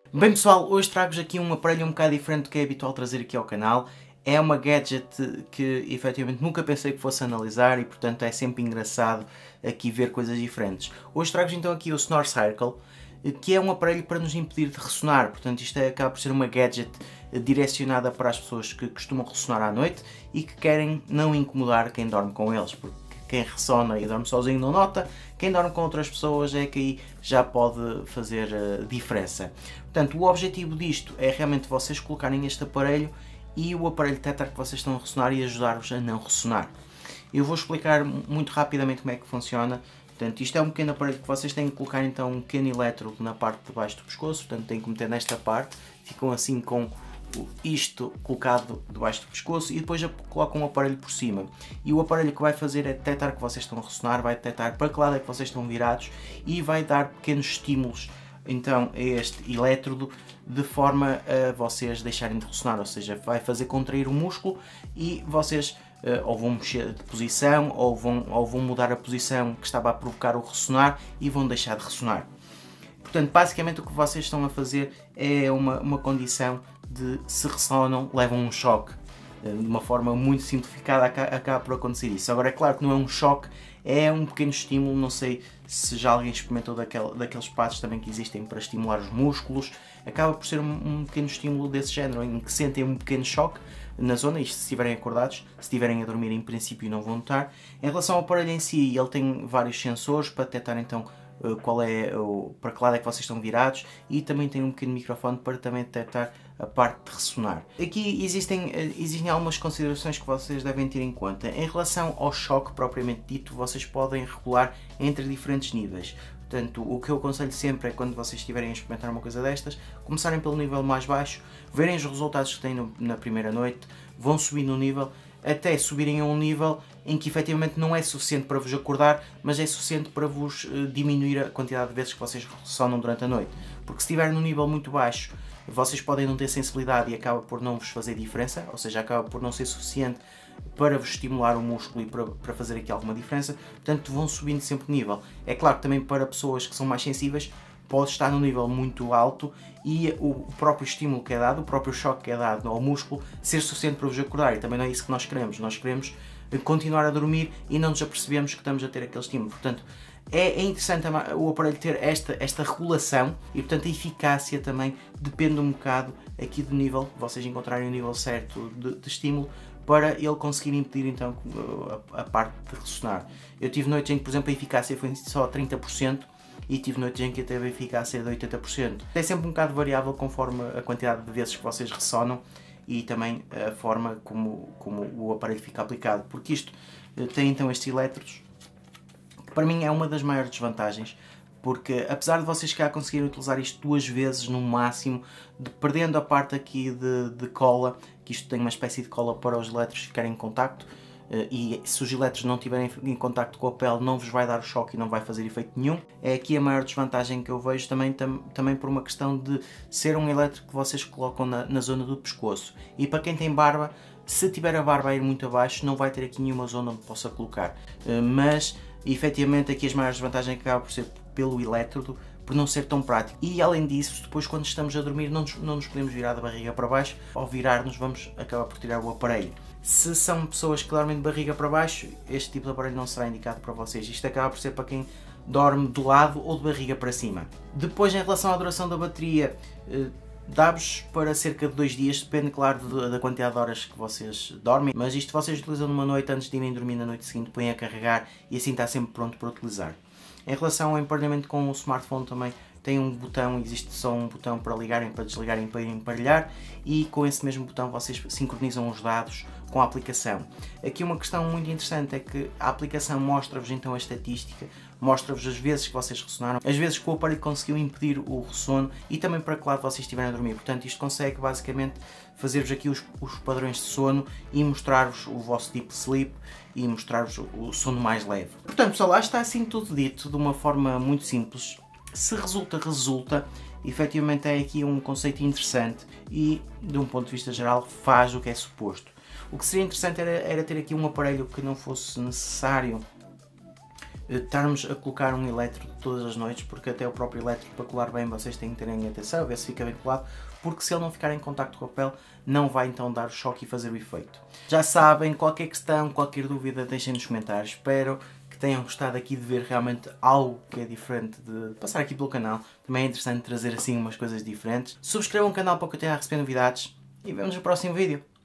Bem pessoal, hoje trago-vos aqui um aparelho um bocado diferente do que é habitual trazer aqui ao canal. É uma gadget que efetivamente nunca pensei que fosse analisar e portanto é sempre engraçado aqui ver coisas diferentes. Hoje trago-vos então aqui o Snore Circle, que é um aparelho para nos impedir de ressonar. Portanto isto acaba por ser uma gadget direcionada para as pessoas que costumam ressonar à noite e que querem não incomodar quem dorme com eles, porque quem ressona e dorme sozinho não nota, quem dorme com outras pessoas é que aí já pode fazer diferença. Portanto, o objetivo disto é realmente vocês colocarem este aparelho e o aparelho detectar que vocês estão a ressonar e ajudar-vos a não ressonar. Eu vou explicar muito rapidamente como é que funciona. Portanto, isto é um pequeno aparelho que vocês têm que colocar então um pequeno elétrodo na parte de baixo do pescoço, portanto têm que meter nesta parte, ficam assim com isto colocado debaixo do pescoço e depois colocam um aparelho por cima. E o aparelho que vai fazer é detectar que vocês estão a ressonar, vai detectar para que lado é que vocês estão virados e vai dar pequenos estímulos então a este elétrodo de forma a vocês deixarem de ressonar, ou seja, vai fazer contrair o músculo e vocês ou vão mexer de posição ou vão mudar a posição que estava a provocar o ressonar e vão deixar de ressonar. Portanto, basicamente o que vocês estão a fazer é uma condição de se ressonam, levam um choque. De uma forma muito simplificada acaba por acontecer isso. Agora é claro que não é um choque, é um pequeno estímulo, não sei se já alguém experimentou daqueles passos também que existem para estimular os músculos. Acaba por ser um pequeno estímulo desse género, em que sentem um pequeno choque na zona, isto se estiverem acordados, se estiverem a dormir em princípio não vão notar. Em relação ao aparelho em si, ele tem vários sensores para detectar então para que lado é que vocês estão virados e também tem um pequeno microfone para também detectar a parte de ressonar. Aqui existem algumas considerações que vocês devem ter em conta. Em relação ao choque propriamente dito, vocês podem regular entre diferentes níveis. Portanto, o que eu aconselho sempre é quando vocês estiverem a experimentar uma coisa destas, começarem pelo nível mais baixo, verem os resultados que têm na primeira noite, vão subir no nível, até subirem a um nível em que efetivamente não é suficiente para vos acordar, mas é suficiente para vos diminuir a quantidade de vezes que vocês ressonam durante a noite. Porque se estiver num nível muito baixo, vocês podem não ter sensibilidade e acaba por não vos fazer diferença, ou seja, acaba por não ser suficiente para vos estimular o músculo e para fazer aqui alguma diferença, portanto vão subindo sempre de nível. É claro que também para pessoas que são mais sensíveis, pode estar num nível muito alto e o próprio estímulo que é dado, o próprio choque que é dado ao músculo, ser suficiente para vos acordar, e também não é isso que nós queremos continuar a dormir e não nos apercebemos que estamos a ter aquele estímulo. Portanto, é interessante o aparelho ter esta regulação e portanto a eficácia também depende um bocado aqui do nível, vocês encontrarem o nível certo de estímulo para ele conseguir impedir então a parte de ressonar. Eu tive noites em que, por exemplo, a eficácia foi só 30%, e tive noites em que teve a eficácia de 80%. É sempre um bocado variável conforme a quantidade de vezes que vocês ressonam e também a forma como o aparelho fica aplicado, porque isto tem então estes elétrodos, que para mim é uma das maiores desvantagens, porque apesar de vocês cá conseguirem utilizar isto 2 vezes no máximo, perdendo a parte aqui de cola, que isto tem uma espécie de cola para os elétrodos ficarem em contacto, e se os elétrodos não estiverem em contacto com a pele não vos vai dar o choque e não vai fazer efeito nenhum. É aqui a maior desvantagem que eu vejo também por uma questão de ser um elétrodo que vocês colocam na zona do pescoço, e para quem tem barba, se tiver a barba a ir muito abaixo não vai ter aqui nenhuma zona onde possa colocar, mas efetivamente aqui as maiores desvantagens acabam por ser pelo elétrodo, por não ser tão prático. E além disso, depois quando estamos a dormir não nos podemos virar da barriga para baixo, ao virar-nos vamos acabar por tirar o aparelho. Se são pessoas que dormem de barriga para baixo, este tipo de aparelho não será indicado para vocês. Isto acaba por ser para quem dorme de lado ou de barriga para cima. Depois, em relação à duração da bateria, dá-vos para cerca de 2 dias, depende claro da quantidade de horas que vocês dormem, mas isto vocês utilizam numa noite antes de irem dormir na noite seguinte, põem a carregar e assim está sempre pronto para utilizar. Em relação ao emparelhamento com o smartphone também tem um botão, existe só um botão para ligarem, para desligarem, para emparelhar, e com esse mesmo botão vocês sincronizam os dados com a aplicação. Aqui uma questão muito interessante é que a aplicação mostra-vos então a estatística, mostra-vos as vezes que vocês ressonaram, as vezes que o aparelho conseguiu impedir o ressono e também para que lado vocês estiverem a dormir. Portanto, isto consegue basicamente fazer-vos aqui os padrões de sono e mostrar-vos o vosso deep sleep e mostrar-vos o sono mais leve. Portanto, pessoal, lá está assim tudo dito de uma forma muito simples. Se resulta, resulta. Efetivamente é aqui um conceito interessante e, de um ponto de vista geral, faz o que é suposto. O que seria interessante era ter aqui um aparelho que não fosse necessário estarmos a colocar um eletro todas as noites, porque até o próprio eletro, para colar bem, vocês têm que terem atenção, ver se fica bem colado, porque se ele não ficar em contacto com a pele, não vai então dar o choque e fazer o efeito. Já sabem, qualquer questão, qualquer dúvida, deixem nos comentários. Espero que tenham gostado aqui de ver realmente algo que é diferente de passar aqui pelo canal. Também é interessante trazer assim umas coisas diferentes. Subscrevam o canal para que eu tenha a receber novidades e vemos no próximo vídeo.